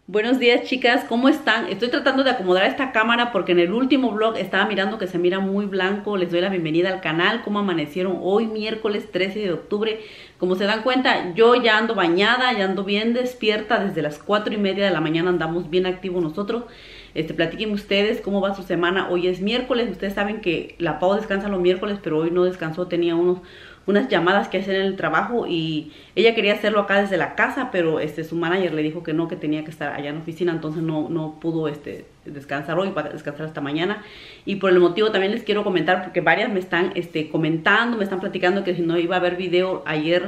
Buenos días, chicas, ¿cómo están? Estoy tratando de acomodar esta cámara porque en el último vlog estaba mirando que se mira muy blanco. Les doy la bienvenida al canal. ¿Cómo amanecieron hoy miércoles 13 de octubre? Como se dan cuenta, yo ya ando bañada, ya ando bien despierta. Desde las 4:30 de la mañana andamos bien activos nosotros. Platíquenme ustedes cómo va su semana. Hoy es miércoles. Ustedes saben que la Pau descansa los miércoles, pero hoy no descansó. Tenía unas llamadas que hacer en el trabajo y ella quería hacerlo acá desde la casa, pero su manager le dijo que no, que tenía que estar allá en la oficina, entonces no pudo descansar hoy, para descansar hasta mañana. Y por el motivo también les quiero comentar, porque varias me están comentando, me están platicando que si no iba a haber video ayer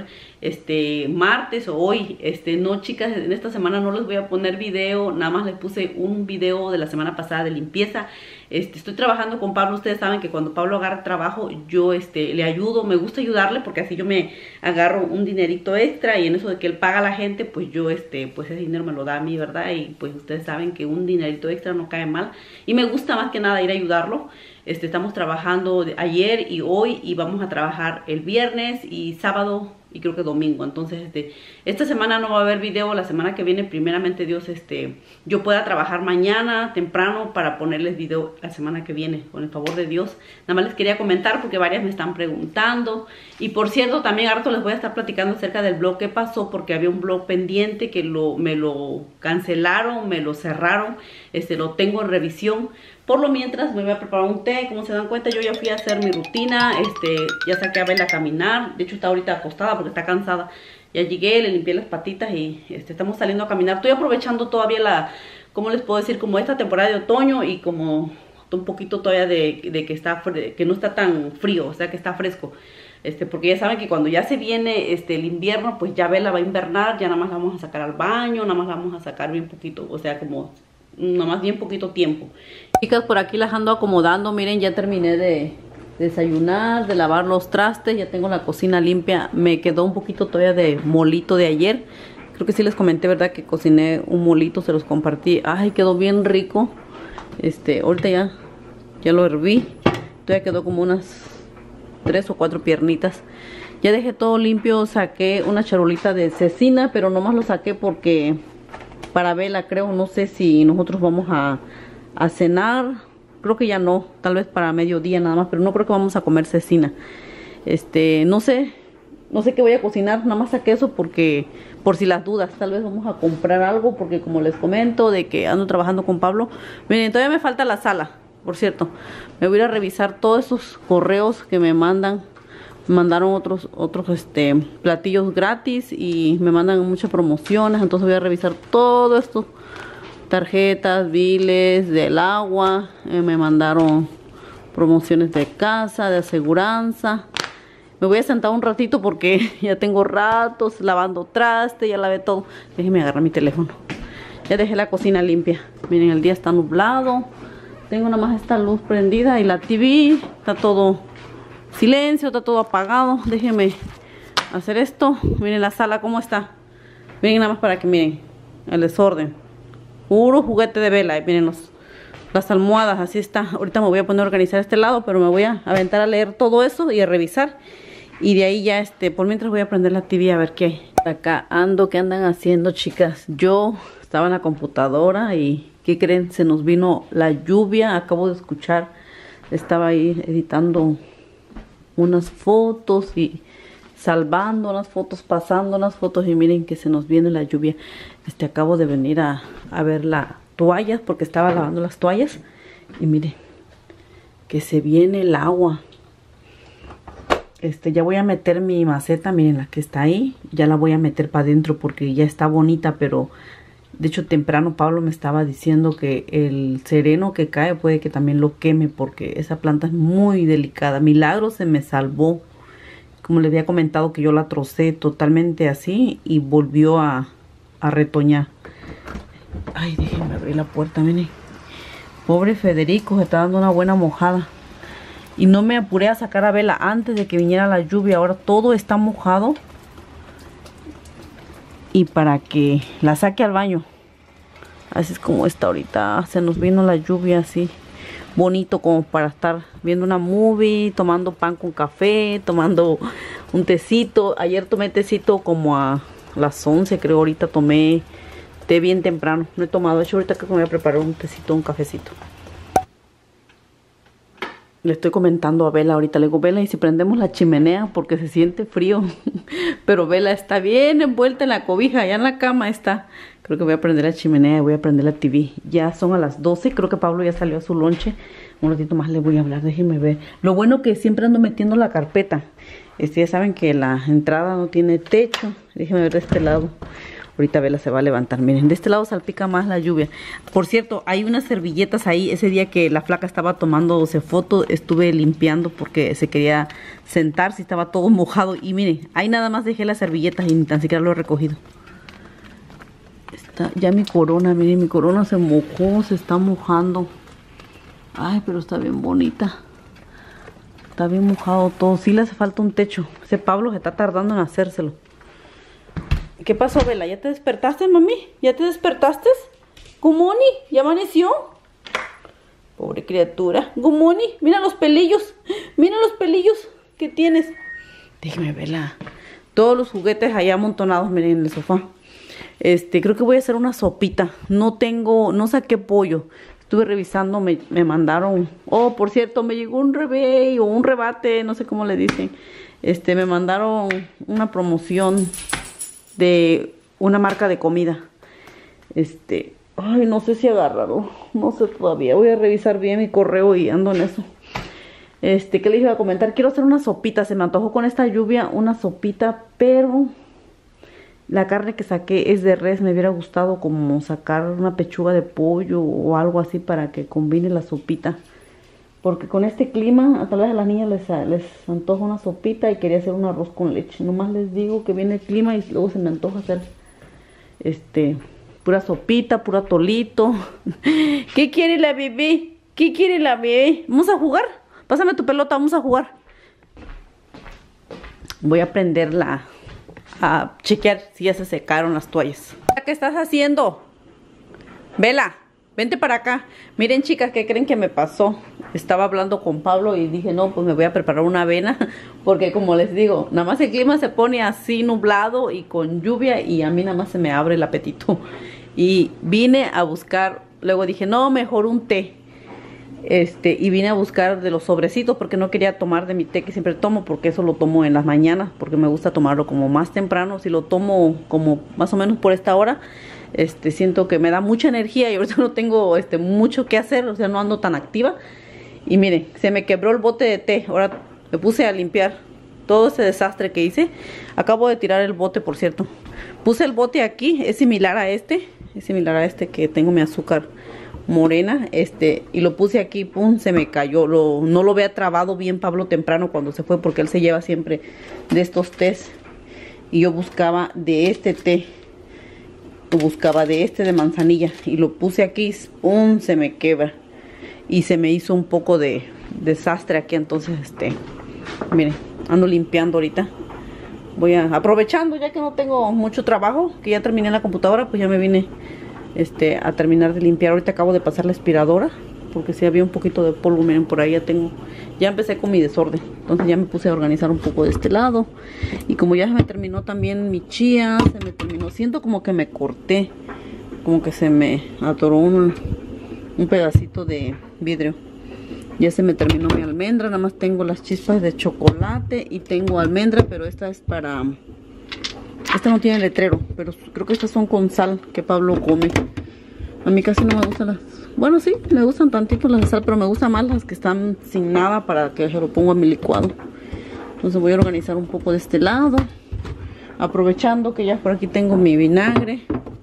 martes o hoy. No, chicas, en esta semana no les voy a poner video, nada más les puse un video de la semana pasada de limpieza. Estoy trabajando con Pablo. Ustedes saben que cuando Pablo agarra trabajo, yo le ayudo, me gusta ayudarle porque así yo me agarro un dinerito extra, y en eso de que él paga a la gente, pues yo pues ese dinero me lo da a mí, ¿verdad? Y pues ustedes saben que un dinerito extra no cae mal, y me gusta más que nada ir a ayudarlo. Estamos trabajando ayer y hoy, y vamos a trabajar el viernes y sábado y creo que domingo. Entonces esta semana no va a haber video. La semana que viene, primeramente Dios, yo pueda trabajar mañana temprano para ponerles video la semana que viene, con el favor de Dios. Nada más les quería comentar porque varias me están preguntando. Y por cierto, también harto les voy a estar platicando acerca del blog que pasó, porque había un blog pendiente que me lo cancelaron, me lo cerraron. Lo tengo en revisión. Por lo mientras me voy a preparar un té. Como se dan cuenta, yo ya fui a hacer mi rutina. Ya saqué a Bella a caminar. De hecho está ahorita acostada porque está cansada. Ya llegué, le limpié las patitas y estamos saliendo a caminar. Estoy aprovechando todavía ¿cómo les puedo decir? Como esta temporada de otoño, y como un poquito todavía de que no está tan frío, o sea que está fresco. Porque ya saben que cuando ya se viene el invierno, pues ya Bella va a invernar, ya nada más la vamos a sacar al baño, nada más la vamos a sacar bien poquito, o sea como nada más bien poquito tiempo. Chicas, por aquí las ando acomodando. Miren, ya terminé de desayunar, de lavar los trastes, ya tengo la cocina limpia. Me quedó un poquito todavía de molito de ayer. Creo que sí les comenté, ¿verdad? Que cociné un molito, se los compartí. Ay, quedó bien rico. Ahorita ya lo herví. Todavía quedó como unas 3 o 4 piernitas. Ya dejé todo limpio, saqué una charolita de cecina, pero nomás lo saqué porque para Bella, creo, no sé si nosotros vamos a cenar, creo que ya no, tal vez para mediodía nada más, pero no creo que vamos a comer cecina. No sé qué voy a cocinar, nada más saqué eso porque, por si las dudas, tal vez vamos a comprar algo, porque como les comento de que ando trabajando con Pablo. Miren, todavía me falta la sala, por cierto. Me voy a ir a revisar todos esos correos que me mandan. Me mandaron otros platillos gratis y me mandan muchas promociones, entonces voy a revisar todo esto. Tarjetas, biles del agua, me mandaron promociones de casa, de aseguranza. Me voy a sentar un ratito porque ya tengo ratos lavando traste, ya lavé todo. Déjenme agarrar mi teléfono. Ya dejé la cocina limpia. Miren, el día está nublado. Tengo nada más esta luz prendida y la TV. Está todo silencio, está todo apagado. Déjenme hacer esto. Miren la sala cómo está. Miren nada más para que miren el desorden. Puro juguete de Bella. Miren las almohadas, así está. Ahorita me voy a poner a organizar este lado, pero me voy a aventar a leer todo eso y a revisar. Y de ahí ya, por mientras voy a prender la TV a ver qué hay. Acá ando, ¿qué andan haciendo, chicas? Yo estaba en la computadora y, ¿qué creen? Se nos vino la lluvia. Acabo de escuchar, estaba ahí editando unas fotos y salvando unas fotos, pasando unas fotos, y miren que se nos viene la lluvia. Acabo de venir a ver las toallas porque estaba lavando las toallas, y miren que se viene el agua. Ya voy a meter mi maceta, miren la que está ahí, ya la voy a meter para adentro porque ya está bonita, pero de hecho temprano Pablo me estaba diciendo que el sereno que cae puede que también lo queme porque esa planta es muy delicada. Milagro se me salvó. Como les había comentado que yo la trocé totalmente así y volvió a retoñar. Ay, déjenme abrir la puerta, miren. Pobre Federico, se está dando una buena mojada. Y no me apuré a sacar a Bella antes de que viniera la lluvia. Ahora todo está mojado. Y para que la saque al baño. Así es como está ahorita. Se nos vino la lluvia así. Bonito como para estar viendo una movie, tomando pan con café, tomando un tecito. Ayer tomé tecito como a las 11, creo. Ahorita tomé té bien temprano. No he tomado. De hecho, ahorita creo que me voy a preparar un tecito, un cafecito. Le estoy comentando a Vela ahorita. Le digo, Vela, ¿y si prendemos la chimenea? Porque se siente frío. Pero Vela está bien envuelta en la cobija. Ya en la cama está. Creo que voy a prender la chimenea y voy a prender la TV. Ya son a las 12. Creo que Pablo ya salió a su lonche. Un ratito más le voy a hablar. Déjenme ver. Lo bueno que siempre ando metiendo la carpeta. Ya saben que la entrada no tiene techo. Déjenme ver de este lado. Ahorita Vela se va a levantar. Miren, de este lado salpica más la lluvia. Por cierto, hay unas servilletas ahí. Ese día que la flaca estaba tomándose foto, estuve limpiando porque se quería sentar, si estaba todo mojado. Y miren, ahí nada más dejé las servilletas y ni tan siquiera lo he recogido. Está ya mi corona, miren, mi corona se mojó, se está mojando. Ay, pero está bien bonita. Está bien mojado todo. Sí le hace falta un techo. Ese Pablo se está tardando en hacérselo. ¿Qué pasó, Vela? ¿Ya te despertaste, mami? ¿Ya te despertaste? Gumoni, ¿ya amaneció? Pobre criatura. Gumoni, mira los pelillos. Mira los pelillos que tienes. Déjeme, Vela. Todos los juguetes allá amontonados, miren, en el sofá. Creo que voy a hacer una sopita. No saqué pollo. Estuve revisando, me mandaron. Oh, por cierto, me llegó un rebate o un rebate, no sé cómo le dicen. Me mandaron una promoción de una marca de comida. Ay, no sé si agarrarlo. No sé todavía. Voy a revisar bien mi correo y ando en eso. ¿Qué les iba a comentar? Quiero hacer una sopita. Se me antojó con esta lluvia una sopita, pero la carne que saqué es de res. Me hubiera gustado como sacar una pechuga de pollo o algo así para que combine la sopita. Porque con este clima, a tal vez a las niñas les antoja una sopita y quería hacer un arroz con leche. Nomás les digo que viene el clima y luego se me antoja hacer pura sopita, pura atolito. ¿Qué quiere la bebé? ¿Qué quiere la bebé? ¿Vamos a jugar? Pásame tu pelota, vamos a jugar. Voy a prenderla a chequear si ya se secaron las toallas. ¿Qué estás haciendo? Vela, vente para acá. Miren, chicas, ¿qué creen que me pasó? Estaba hablando con Pablo y dije, no, pues me voy a preparar una avena. Porque como les digo, nada más el clima se pone así nublado y con lluvia y a mí nada más se me abre el apetito. Y vine a buscar, luego dije, no, mejor un té. Y vine a buscar de los sobrecitos porque no quería tomar de mi té que siempre tomo, porque eso lo tomo en las mañanas, porque me gusta tomarlo como más temprano. Si lo tomo como más o menos por esta hora, siento que me da mucha energía y ahorita no tengo mucho que hacer, o sea, no ando tan activa. Y miren, se me quebró el bote de té. Ahora me puse a limpiar todo ese desastre que hice. Acabo de tirar el bote, por cierto. Puse el bote aquí, es similar a este que tengo mi azúcar morena, y lo puse aquí, pum, se me cayó. No lo había trabado bien Pablo temprano cuando se fue, porque él se lleva siempre de estos tés. Y yo buscaba de este té, buscaba de de manzanilla, y lo puse aquí, pum, se me quebra. Y se me hizo un poco de desastre aquí, entonces, miren, ando limpiando ahorita. Voy aprovechando ya que no tengo mucho trabajo, que ya terminé la computadora, pues ya me vine a terminar de limpiar. Ahorita acabo de pasar la aspiradora porque si había un poquito de polvo, miren, por ahí ya empecé con mi desorden. Entonces ya me puse a organizar un poco de este lado. Y como ya se me terminó también mi chía, siento como que me corté, como que se me atoró un pedacito de vidrio. Ya se me terminó mi almendra, nada más tengo las chispas de chocolate y tengo almendra, pero esta es para... Esta no tiene letrero, pero creo que estas son con sal que Pablo come. A mí casi no me gustan las... Bueno, sí, me gustan tantito las de sal, pero me gustan más las que están sin nada para que se lo ponga a mi licuado. Entonces voy a organizar un poco de este lado, aprovechando que ya por aquí tengo mi vinagre.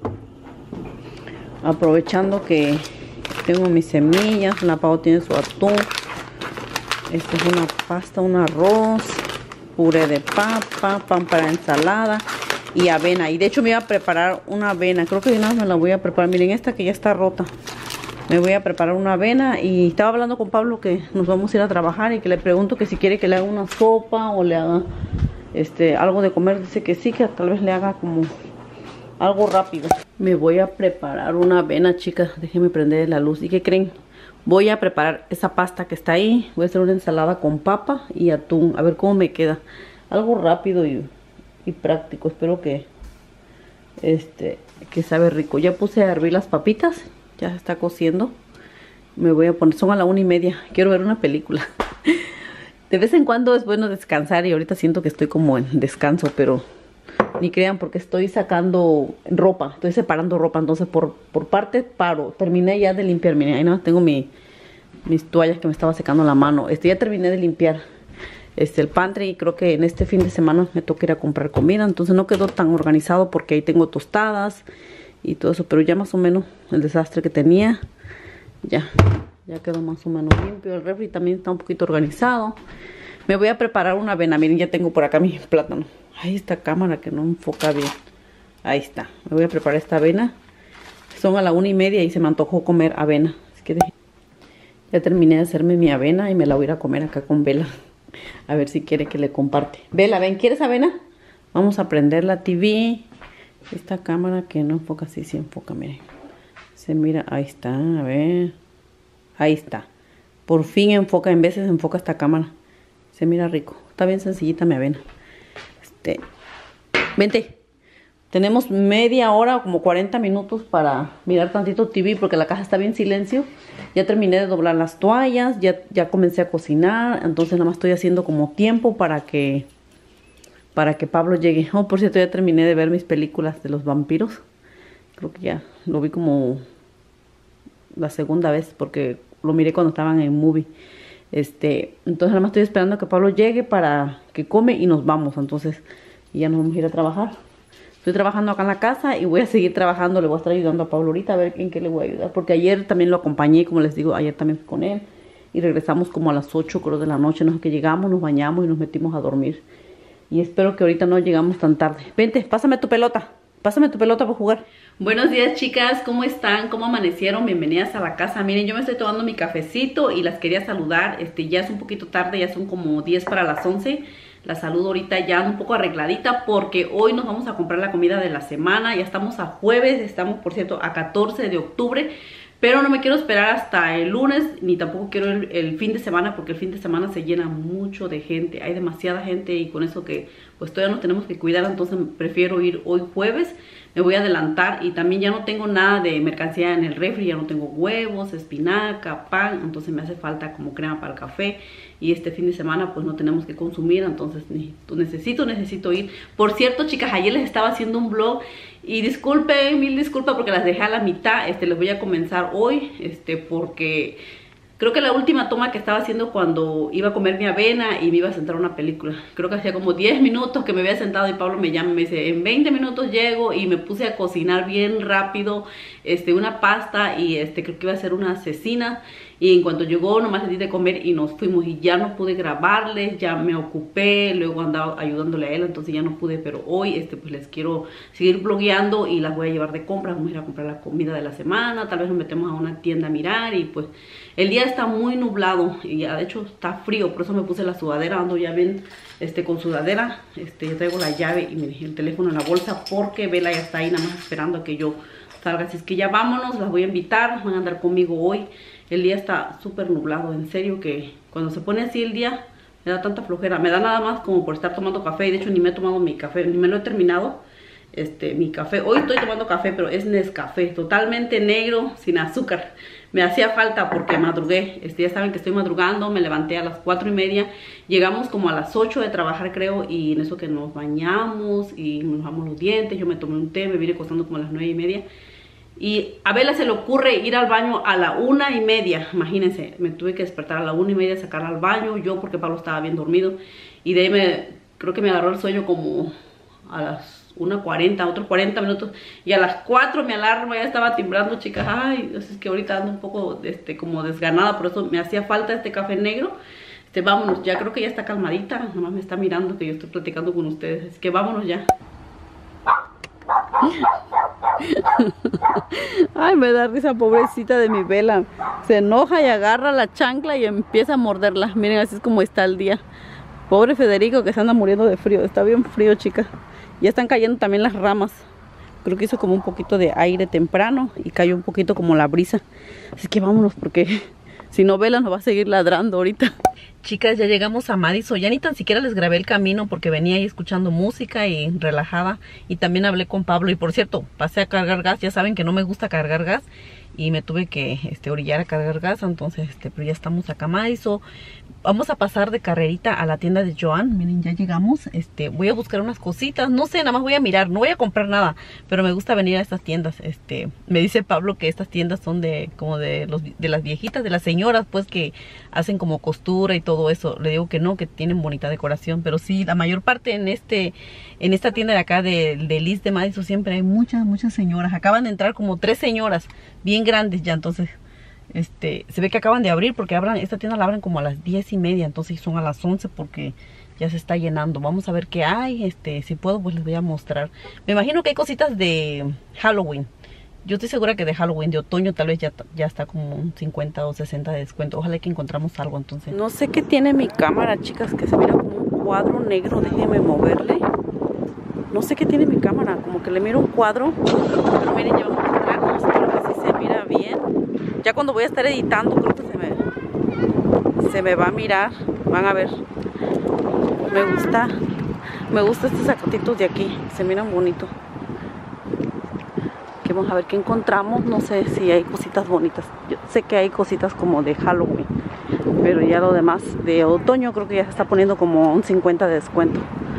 Aprovechando que tengo mis semillas, la Pau tiene su atún. Esta es una pasta, un arroz, puré de papa, pan para ensalada y avena. Y de hecho me iba a preparar una avena, creo que de una vez me la voy a preparar. Miren esta que ya está rota. Me voy a preparar una avena y estaba hablando con Pablo que nos vamos a ir a trabajar y que le pregunto que si quiere que le haga una sopa o le haga algo de comer. Dice que sí, que tal vez le haga como algo rápido. Me voy a preparar una avena, chicas. Déjenme prender la luz. ¿Y qué creen? Voy a preparar esa pasta que está ahí. Voy a hacer una ensalada con papa y atún. A ver cómo me queda. Algo rápido y práctico. Espero que que sabe rico. Ya puse a hervir las papitas, ya se está cociendo. Me voy a poner, son a la 1:30, quiero ver una película. De vez en cuando es bueno descansar y ahorita siento que estoy como en descanso, pero ni crean porque estoy sacando ropa, estoy separando ropa, entonces por parte paro. Terminé ya de limpiar, miren, ahí no tengo mis toallas que me estaba secando la mano. Ya terminé de limpiar el pantry y creo que en este fin de semana me toca ir a comprar comida, entonces no quedó tan organizado porque ahí tengo tostadas y todo eso, pero ya más o menos el desastre que tenía ya quedó más o menos limpio. El refri también está un poquito organizado. Me voy a preparar una avena. Miren, ya tengo por acá mi plátano. Ahí esta cámara que no enfoca bien. Ahí está. Me voy a preparar esta avena. Son a la 1:30 y se me antojó comer avena. Así que ya terminé de hacerme mi avena y me la voy a ir a comer acá con Vela. A ver si quiere que le comparte. Vela, ven, ¿quieres avena? Vamos a prender la TV. Esta cámara que no enfoca, sí enfoca, miren. Se mira, ahí está, a ver. Ahí está. Por fin enfoca, en veces enfoca esta cámara. Se mira rico. Está bien sencillita mi avena. Vente. Tenemos media hora, como 40 minutos para mirar tantito TV porque la casa está bien silencio. Ya terminé de doblar las toallas, ya comencé a cocinar. Entonces nada más estoy haciendo como tiempo para que Pablo llegue. Oh, por cierto, ya terminé de ver mis películas de los vampiros. Creo que ya lo vi como la segunda vez porque lo miré cuando estaban en movie. Entonces nada más estoy esperando a que Pablo llegue para que come y nos vamos. Entonces ya nos vamos a ir a trabajar. Estoy trabajando acá en la casa y voy a seguir trabajando. Le voy a estar ayudando a Pablo ahorita a ver en qué le voy a ayudar. Porque ayer también lo acompañé, como les digo, ayer también fui con él. Y regresamos como a las 8 creo de la noche. No sé, que llegamos, nos bañamos y nos metimos a dormir. Y espero que ahorita no llegamos tan tarde. Vente, pásame tu pelota. Pásame tu pelota para jugar. Buenos días, chicas, ¿cómo están? ¿Cómo amanecieron? Bienvenidas a la casa. Miren, yo me estoy tomando mi cafecito y las quería saludar. Ya es un poquito tarde, ya son como 10 para las 11. La saludo ahorita ya un poco arregladita porque hoy nos vamos a comprar la comida de la semana. Ya estamos a jueves, estamos por cierto a 14 de octubre. Pero no me quiero esperar hasta el lunes, ni tampoco quiero el fin de semana, porque el fin de semana se llena mucho de gente. Hay demasiada gente y con eso que pues todavía nos tenemos que cuidar, entonces prefiero ir hoy jueves. Me voy a adelantar y también ya no tengo nada de mercancía en el refri, ya no tengo huevos, espinaca, pan, entonces me hace falta como crema para el café. Y este fin de semana pues no tenemos que consumir, entonces necesito ir. Por cierto, chicas, ayer les estaba haciendo un vlog y disculpen, mil disculpas porque las dejé a la mitad. Les voy a comenzar hoy, porque creo que la última toma que estaba haciendo cuando iba a comer mi avena y me iba a sentar a una película. Creo que hacía como 10 minutos que me había sentado y Pablo me llama y me dice, en 20 minutos llego, y me puse a cocinar bien rápido, una pasta y creo que iba a ser una cecina. Y en cuanto llegó, nomás le di de comer y nos fuimos y ya no pude grabarles, ya me ocupé, luego andaba ayudándole a él, entonces ya no pude. Pero hoy pues les quiero seguir blogueando y las voy a llevar de compras. Vamos a ir a comprar la comida de la semana, tal vez nos metemos a una tienda a mirar. Y pues el día está muy nublado y ya de hecho está frío, por eso me puse la sudadera. Ando ya ven con sudadera, yo traigo la llave y me dejé el teléfono en la bolsa porque Vela ya está ahí nada más esperando a que yo salga. Así es que ya vámonos, las voy a invitar, van a andar conmigo hoy. El día está súper nublado, en serio que cuando se pone así el día me da tanta flojera. Me da nada más como por estar tomando café. Y de hecho ni me he tomado mi café, ni me lo he terminado, mi café. Hoy estoy tomando café, pero es Nescafé, totalmente negro, sin azúcar. Me hacía falta porque madrugué, ya saben que estoy madrugando, me levanté a las 4:30. Llegamos como a las 8 de trabajar creo, y en eso que nos bañamos y nos lavamos los dientes. Yo me tomé un té, me vine acostando como a las 9:30. Y a Vela se le ocurre ir al baño a la 1:30, imagínense, me tuve que despertar a la 1:30, sacarla al baño, yo porque Pablo estaba bien dormido. Y de ahí creo que me agarró el sueño como a las 1:40, otros 40 minutos. Y a las 4 mi alarma ya estaba timbrando, chicas. Ay, es que ahorita ando un poco como desganada, por eso me hacía falta este café negro. Vámonos, ya creo que ya está calmadita, nada más me está mirando que yo estoy platicando con ustedes. Es que vámonos ya. Ay, me da risa, pobrecita de mi Vela. Se enoja y agarra la chancla y empieza a morderla. Miren, así es como está el día. Pobre Federico que se anda muriendo de frío. Está bien frío, chicas. Ya están cayendo también las ramas. Creo que hizo como un poquito de aire temprano y cayó un poquito como la brisa. Así que vámonos porque si no, Vela nos va a seguir ladrando ahorita. Chicas, ya llegamos a Madison. Ya ni tan siquiera les grabé el camino porque venía ahí escuchando música y relajada. Y también hablé con Pablo. Y por cierto, pasé a cargar gas. Ya saben que no me gusta cargar gas. Y me tuve que orillar a cargar gas. Entonces, pero ya estamos acá a Madison. Vamos a pasar de carrerita a la tienda de Joann. Miren, ya llegamos. Voy a buscar unas cositas. No sé, nada más voy a mirar. No voy a comprar nada. Pero me gusta venir a estas tiendas. Me dice Pablo que estas tiendas son como de las viejitas, de las señoras, pues, que hacen como costura y todo eso. Le digo que no, que tienen bonita decoración. Pero sí, la mayor parte en esta tienda de acá de Liz de Madison siempre hay muchas señoras. Acaban de entrar como 3 señoras bien grandes ya. Entonces se ve que acaban de abrir porque esta tienda la abren como a las 10:30, entonces son a las 11 porque ya se está llenando. Vamos a ver qué hay. Si puedo pues les voy a mostrar. Me imagino que hay cositas de Halloween. Yo estoy segura que de Halloween, de otoño tal vez ya está como un 50 o 60 de descuento. Ojalá que encontramos algo entonces. No sé qué tiene mi cámara, chicas, que se mira como un cuadro negro. Déjenme moverle. No sé qué tiene mi cámara, como que le miro un cuadro. Pero miren, ya vamos a entrarnos. Creo que sí se mira bien. Ya cuando voy a estar editando creo que se me va a mirar. Van a ver. Me gusta estos sacatitos de aquí. Se miran bonitos. Que vamos a ver qué encontramos. No sé si hay cositas bonitas. Yo sé que hay cositas como de Halloween. Pero ya lo demás de otoño creo que ya se está poniendo como un 50 de descuento.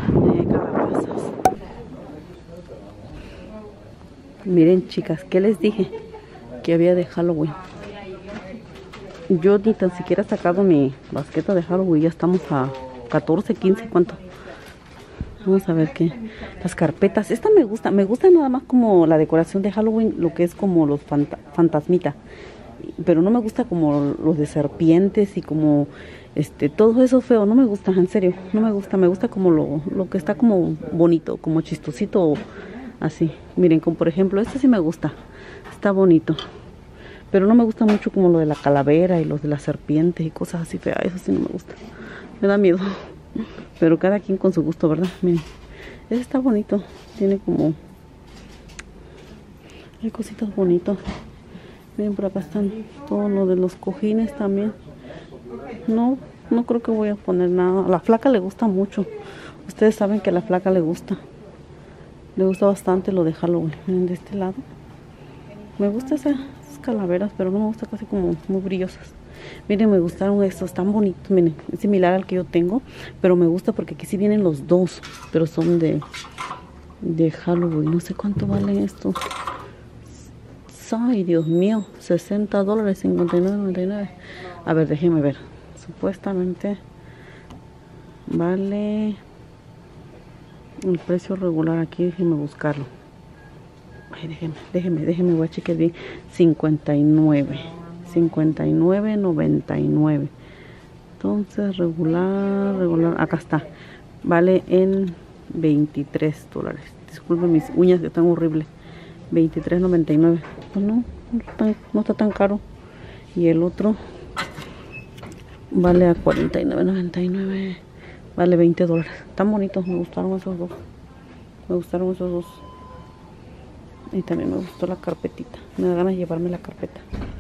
Miren, chicas, ¿qué les dije? Que había de Halloween. Yo ni tan siquiera he sacado mi basqueta de Halloween. Ya estamos a 14, 15, ¿cuánto? Vamos a ver qué. Las carpetas. Esta me gusta. Me gusta nada más como la decoración de Halloween. Lo que es como los fantasmitas. Pero no me gusta como los de serpientes y como todo eso feo. No me gusta, en serio. No me gusta. Me gusta como lo que está como bonito. Como chistosito. Así. Miren, como por ejemplo, este sí me gusta. Está bonito. Pero no me gusta mucho como lo de la calavera y los de las serpientes y cosas así feas. Eso sí no me gusta. Me da miedo. Pero cada quien con su gusto, ¿verdad? Miren. Ese está bonito. Tiene como... hay cositas bonitas. Miren, por acá están todo lo de los cojines también. No creo que voy a poner nada. A la flaca le gusta mucho. Ustedes saben que a la flaca le gusta. Le gusta bastante lo de Halloween. Miren, de este lado. Me gusta esas calaveras, pero no me gusta casi como muy brillosas. Miren, me gustaron estos, tan bonitos. Miren, es similar al que yo tengo, pero me gusta porque aquí sí vienen los dos, pero son de Halloween. No sé cuánto valen estos. Ay, Dios mío, $60, $59.99. A ver, déjenme ver. Supuestamente vale el precio regular aquí. Déjenme buscarlo. Ay, déjenme, voy a chequear bien. 59.99. Entonces, regular, acá está. Vale en $23. Disculpen mis uñas que están horribles. $23.99. Pues no está tan caro. Y el otro vale a $49.99. Vale $20. Están bonitos, me gustaron esos dos. Y también me gustó la carpetita. Me da ganas de llevarme la carpeta.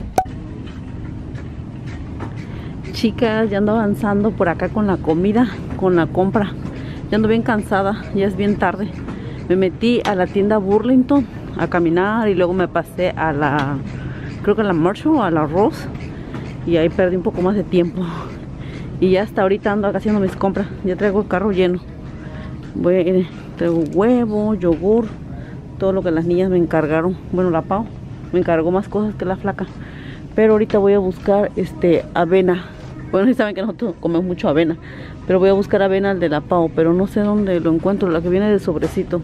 Chicas, ya ando avanzando por acá con la comida, con la compra. Ya ando bien cansada, ya es bien tarde. Me metí a la tienda Burlington a caminar y luego me pasé a creo que a la Marshall o a la Ross. Y ahí perdí un poco más de tiempo. Y ya hasta ahorita ando acá haciendo mis compras. Ya traigo el carro lleno. Traigo huevo, yogur, todo lo que las niñas me encargaron. Bueno, la Pau me encargó más cosas que la flaca. Pero ahorita voy a buscar avena. Bueno, saben que nosotros comemos mucho avena. Pero voy a buscar avena al de la Pau. Pero no sé dónde lo encuentro. La que viene de sobrecito.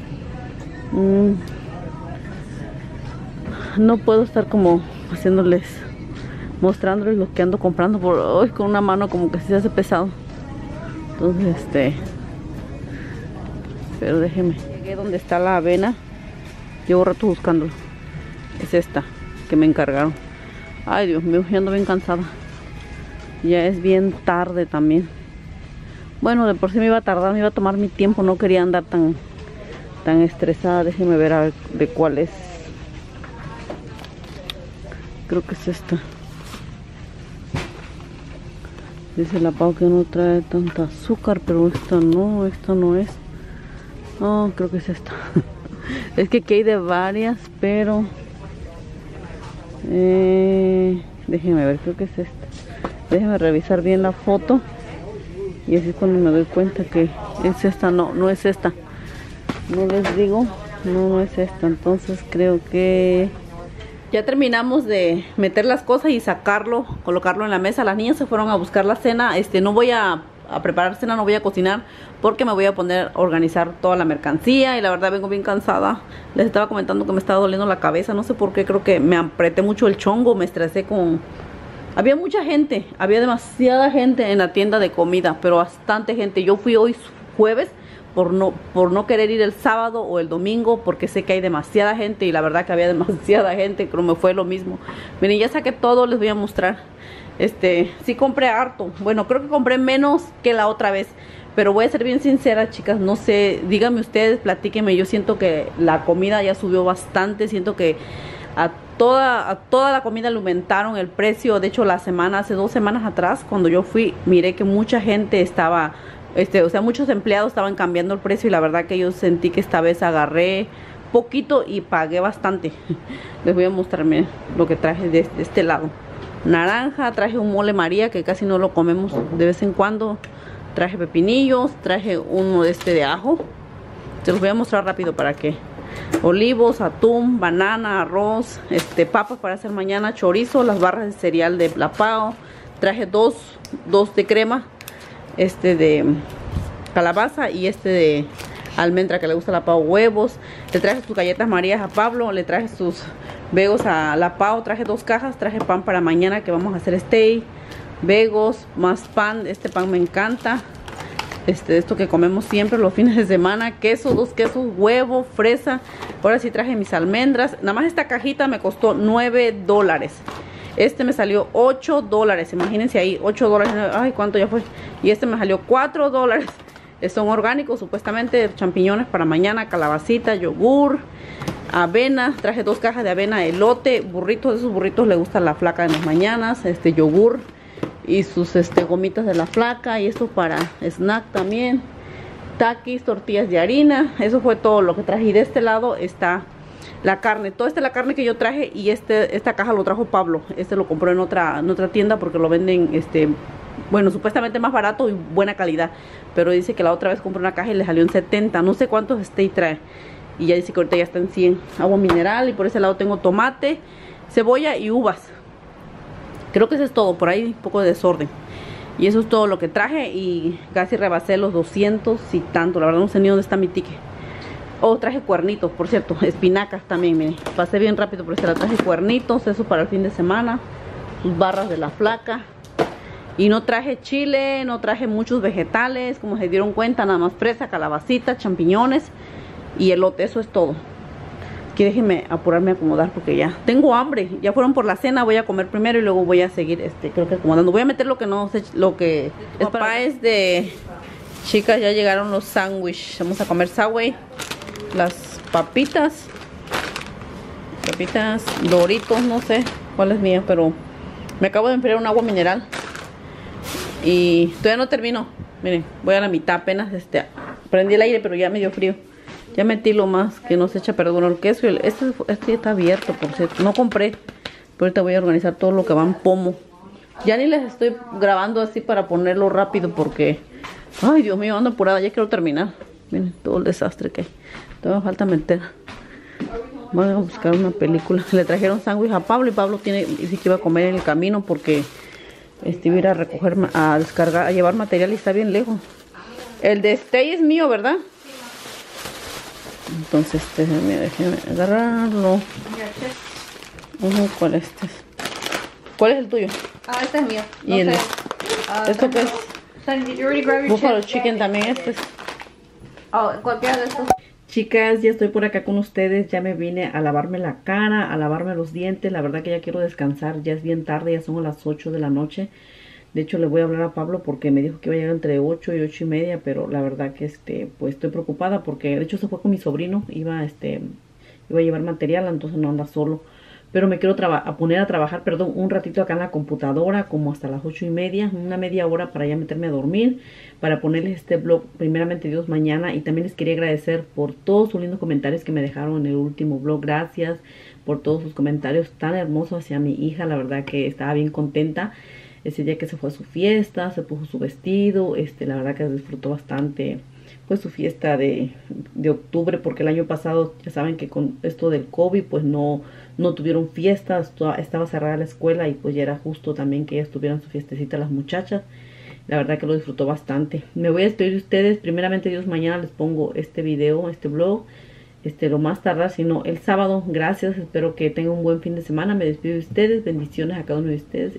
No puedo estar como mostrándoles lo que ando comprando por hoy con una mano, como que se hace pesado. Entonces pero déjenme. Llegué donde está la avena. Llevo rato buscándolo. Es esta que me encargaron. Ay, Dios mío, ya ando bien cansada. Ya es bien tarde también. Bueno, de por sí me iba a tardar, me iba a tomar mi tiempo. No quería andar tan estresada. Déjenme ver a ver de cuál es. Creo que es esta. Dice la Pau que no trae tanta azúcar, pero esta no es. Oh, creo que es esta. Es que aquí hay de varias, pero déjenme ver, creo que es esta. Déjenme revisar bien la foto y así es cuando me doy cuenta que es esta. No es esta. No les digo, no es esta. Entonces creo que ya terminamos de meter las cosas y sacarlo, colocarlo en la mesa. Las niñas se fueron a buscar la cena. No voy a preparar cena, no voy a cocinar porque me voy a poner a organizar toda la mercancía y la verdad vengo bien cansada. Les estaba comentando que me estaba doliendo la cabeza, no sé por qué, creo que me apreté mucho el chongo, me estresé con... Había mucha gente, había demasiada gente en la tienda de comida, pero bastante gente. Yo fui hoy jueves por no querer ir el sábado o el domingo porque sé que hay demasiada gente y la verdad que había demasiada gente, pero me fue lo mismo. Miren, ya saqué todo, les voy a mostrar. Sí compré harto. Bueno, creo que compré menos que la otra vez, pero voy a ser bien sincera, chicas, no sé, díganme ustedes, platíquenme. Yo siento que la comida ya subió bastante, siento que a toda la comida le aumentaron el precio. De hecho, hace 2 semanas atrás, cuando yo fui, miré que mucha gente estaba, o sea, muchos empleados estaban cambiando el precio y la verdad que yo sentí que esta vez agarré poquito y pagué bastante. Les voy a mostrarme lo que traje de este lado. Naranja, traje un mole María que casi no lo comemos de vez en cuando. Traje pepinillos, traje uno de ajo. Se los voy a mostrar rápido para que. Olivos, atún, banana, arroz, papas para hacer mañana, chorizo, las barras de cereal de la Pau. Traje dos de crema, de calabaza y de almendra que le gusta a la Pau, huevos. Le traje sus galletas Marías a Pablo, le traje sus vegos a la Pau, traje 2 cajas, traje pan para mañana que vamos a hacer steak, vegos, más pan, pan me encanta. Esto que comemos siempre los fines de semana, queso, 2 quesos, huevo, fresa. Ahora sí traje mis almendras. Nada más esta cajita me costó $9. Me salió $8, imagínense ahí, $8. Ay, ¿cuánto ya fue? Y me salió $4. Son orgánicos, supuestamente, champiñones para mañana, calabacita, yogur, avena. Traje 2 cajas de avena, elote, burritos. Esos burritos le gusta a la flaca en las mañanas. Yogur y sus gomitas de la flaca, y esto para snack también, taquis, tortillas de harina. Eso fue todo lo que traje. Y de este lado está la carne, toda la carne que yo traje, y esta caja lo trajo Pablo. Lo compró en otra tienda porque lo venden bueno, supuestamente más barato y buena calidad, pero dice que la otra vez compró una caja y le salió en 70, no sé cuántos trae, y ya dice que ahorita ya está en 100. Agua mineral, y por ese lado tengo tomate, cebolla y uvas. Creo que eso es todo, por ahí un poco de desorden. Y eso es todo lo que traje y casi rebasé los 200 y tanto. La verdad no sé ni dónde está mi ticket. Oh, traje cuernitos, por cierto, espinacas también, miren. Pasé bien rápido, pero traje cuernitos, eso para el fin de semana. Sus barras de la flaca. Y no traje chile, no traje muchos vegetales, como se dieron cuenta, nada más fresa, calabacita, champiñones y elote, eso es todo. Aquí déjenme apurarme a acomodar porque ya tengo hambre. Ya fueron por la cena, voy a comer primero y luego voy a seguir, creo que acomodando. Voy a meter lo que no sé, lo que es para... Chicas, ya llegaron los sándwiches. Vamos a comer Subway. Las papitas, Doritos, no sé cuál es mía, pero me acabo de enfriar un agua mineral y todavía no termino. Miren, voy a la mitad apenas. Prendí el aire, pero ya me dio frío. Ya metí lo más que no se echa a perder el queso. Este ya está abierto, por cierto. No compré, pero ahorita voy a organizar todo lo que va en pomo. Ya ni les estoy grabando así para ponerlo rápido porque... Ay, Dios mío, ando apurada, ya quiero terminar. Miren todo el desastre que hay. Todavía falta meter. Voy a buscar una película. Le trajeron sándwich a Pablo y Pablo dice que iba a comer en el camino porque iba a ir a recoger, a descargar, a llevar material y está bien lejos. El de stay es mío, ¿verdad? Entonces, déjeme agarrarlo. ¿Cuál es este? ¿Cuál es el tuyo? Este es mío. ¿Y el esto qué es? Buffalo chicken también Cualquiera de estos. Chicas, ya estoy por acá con ustedes. Ya me vine a lavarme la cara, a lavarme los dientes. La verdad que ya quiero descansar. Ya es bien tarde, ya son las 8 de la noche. De hecho, le voy a hablar a Pablo porque me dijo que iba a llegar entre 8 y 8 y media. Pero la verdad que pues estoy preocupada porque de hecho se fue con mi sobrino. Iba a llevar material, entonces no anda solo. pero me quiero poner a trabajar, perdón, un ratito acá en la computadora, como hasta las 8:30, una media hora para ya meterme a dormir, para ponerles este vlog, primeramente Dios, mañana. Y también les quería agradecer por todos sus lindos comentarios que me dejaron en el último vlog. Gracias por todos sus comentarios tan hermosos hacia mi hija, la verdad que estaba bien contenta. Ese día que se fue a su fiesta, se puso su vestido, la verdad que disfrutó bastante pues su fiesta de octubre, porque el año pasado ya saben que con esto del COVID pues no tuvieron fiestas, estaba cerrada la escuela y pues ya era justo también que ellas tuvieran su fiestecita las muchachas. La verdad que lo disfrutó bastante. Me voy a despedir de ustedes, primeramente Dios, mañana les pongo este video, este vlog, lo más tardar, sino el sábado. Gracias, espero que tengan un buen fin de semana. Me despido de ustedes, bendiciones a cada uno de ustedes